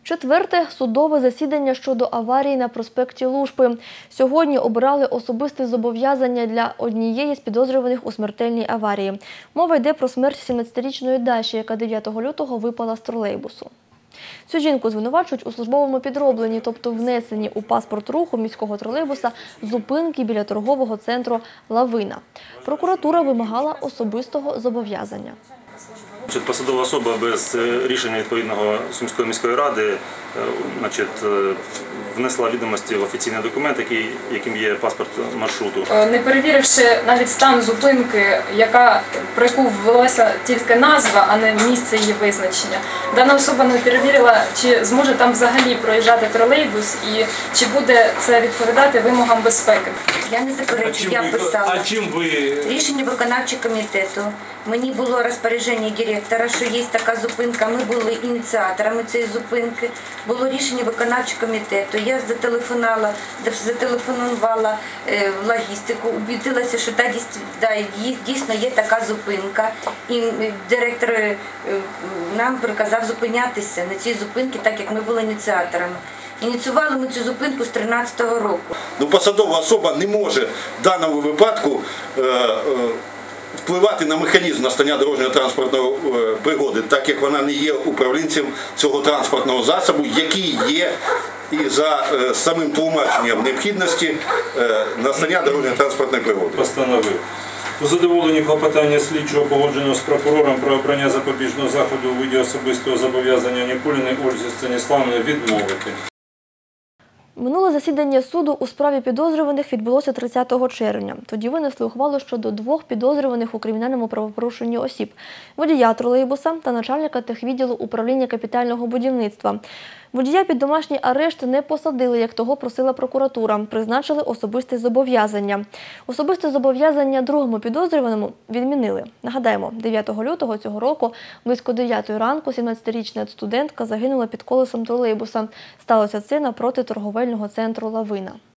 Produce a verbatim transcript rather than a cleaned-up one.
Четверте – судове засідання щодо аварії на проспекті Лушпи. Сьогодні обирали особисте зобов'язання для однієї з підозрюваних у смертельній аварії. Мова йде про смерть сімнадцятирічної Даші, яка дев'ятого лютого випала з тролейбусу. Цю жінку звинувачують у службовому підробленні, тобто внесенні у паспорт руху міського тролейбуса зупинки біля торгового центру «Лавина». Прокуратура вимагала особистого зобов'язання. Посадова особа без рішення відповідного Сумської міської ради значить, внесла відомості в офіційний документ, який, яким є паспорт маршруту. Не перевіривши навіть стан зупинки, яка, про яку ввелася тільки назва, а не місце її визначення, дана особа не перевірила, чи зможе там взагалі проїжджати тролейбус і чи буде це відповідати вимогам безпеки. Я не заперечую, я писала. А чим ви? Рішення виконавчого комітету. Мені було розпорядження директора, що є така зупинка. Ми були ініціаторами цієї зупинки. Було рішення виконавчого комітету. Я зателефонувала, зателефонувала в логістику, убедилася, що дійсно є така зупинка. І директор нам приказав зупинятися на цій зупинці, так як ми були ініціаторами. Ініціювали ми цю зупинку з тринадцятого року. Ну, посадова особа не може в даному випадку е, е, впливати на механізм настання дорожньо-транспортної е, пригоди, так як вона не є управлінцем цього транспортного засобу, який є і за е, самим тлумаченням необхідності е, настання дорожньо-транспортної пригоди. Постановив. У задоволенні клопотання слідчого, погодженого з прокурором про обрання запобіжного заходу у виді особистого зобов'язання Нікуліної Ользі Станіславівни відмовити. Минуле засідання суду у справі підозрюваних відбулося тридцятого червня. Тоді винесли ухвалу щодо двох підозрюваних у кримінальному правопорушенні осіб – водія тролейбуса та начальника техвідділу управління капітального будівництва. Водія під домашній арешт не посадили, як того просила прокуратура, призначили особисте зобов'язання. Особисте зобов'язання другому підозрюваному відмінили. Нагадаємо, дев'ятого лютого цього року близько дев'ятої ранку сімнадцятирічна студентка загинула під колесом тролейбуса. Сталося це напроти торговельного центру «Лавина».